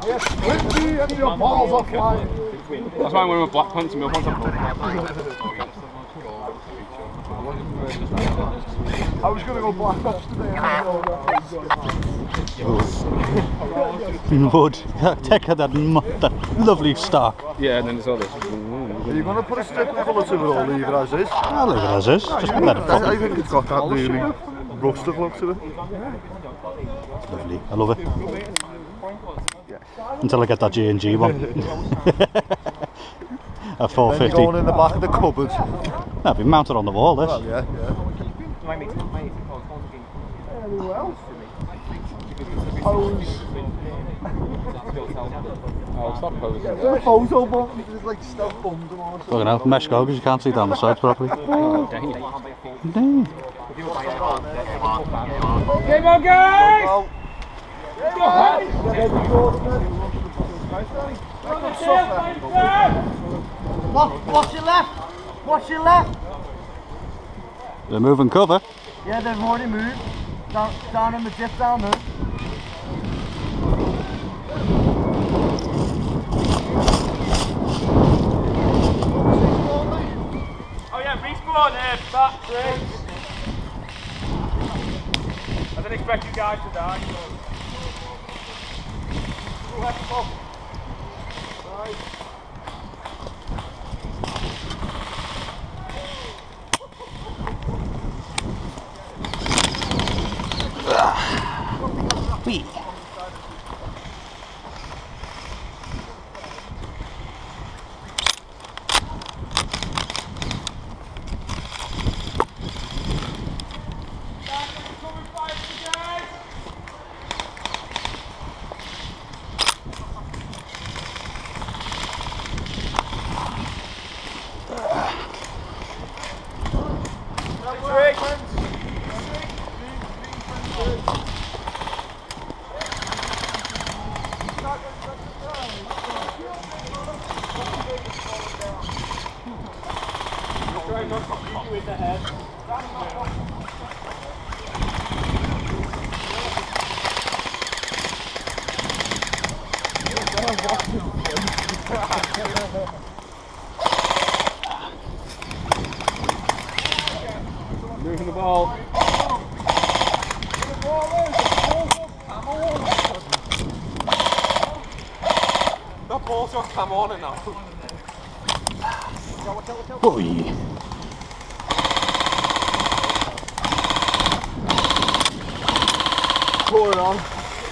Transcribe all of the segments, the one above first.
Get your balls off line. That's why I'm wearing my black pants and my pants are I was going to go Black Ops today. Wood. Take that lovely stock. Yeah, and then there's all this. Are you going to put a strip of colour to it or leave it as is? I'll leave it as is. Just let it fall. I think it's got that really rustic look to it. It's lovely. I love it. Until I get that G&G one. At 450. Going in the back of the cupboard. That'll be mounted on the wall, this. Well, yeah. Oh, stop posing. Photo button, there's like stuff bummed and all. Look now, mesh go because you can't see down the sides properly. Oh, dang. Dang. Game on, guys! Watch your left! Watch your left! They're moving cover. Yeah, they've already moved. Down in the dip down there. Oh yeah, respawn there, back, great. I didn't expect you guys to die. Wee. Moving the ball. That ball's just come on and now. Oi. Pour it on.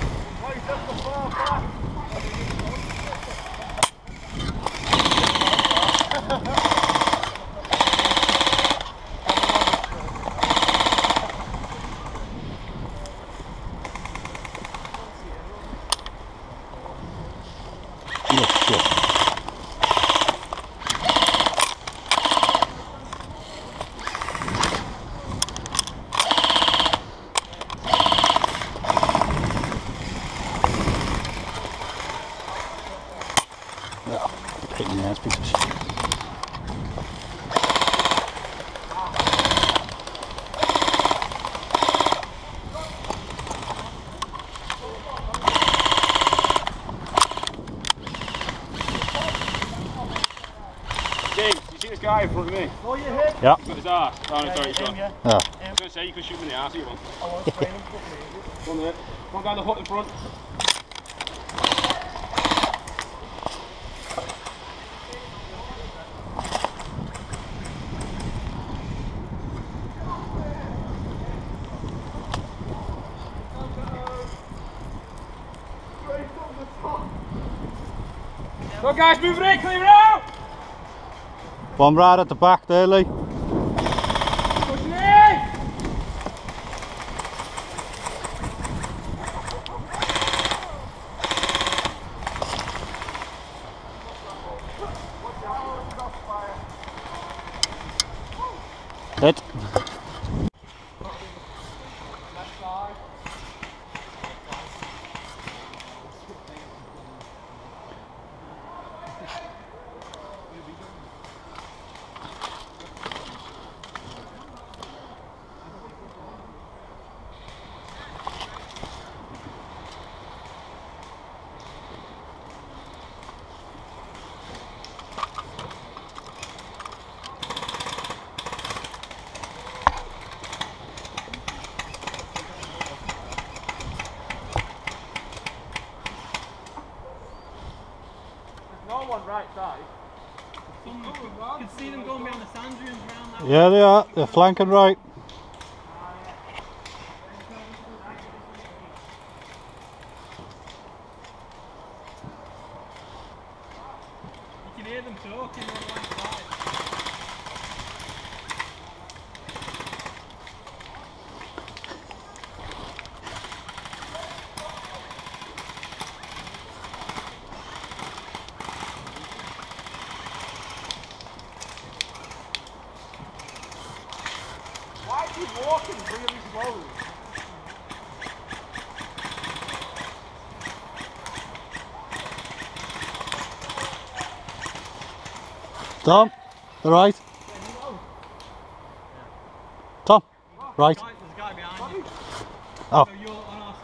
Pain in the ass piece of shit. James, you see this guy in front of me? Oh, you hit? Yeah. He's got his arse. Oh, no, sorry, he's gone. Yeah. Yeah. I was going to say, you could shoot him in the arse, you want. I want to train him. Go on there. Come on down the hut in front. Go guys, move it in, clear it out! One right at the back there, Lee. Pushing in! Hit. all one right side. You can see them going behind the sand dunes around that. Yeah, they are. They're flanking right. You can hear them talking on the right side. Why are you walking really slowly? Tom, the right. Tom, right. There's a guy behind you. Oh, So you're on our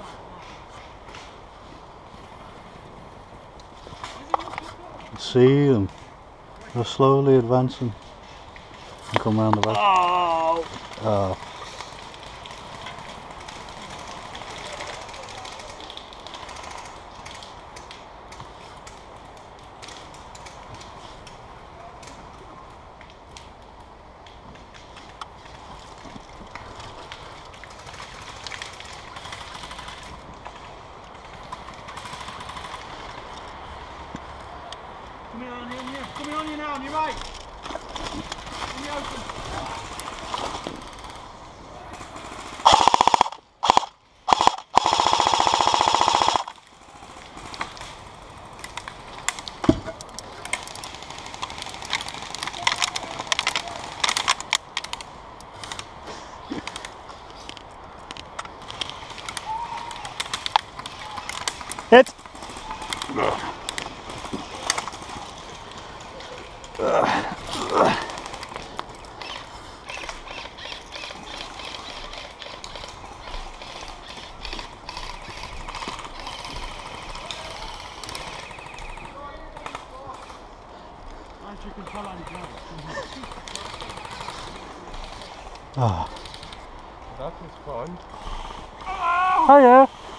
side. see them. They're slowly advancing and come round the back. Oh! Oh. Coming on you. Coming on you now, on your right. In the open. Hit. That was fun. Hiya.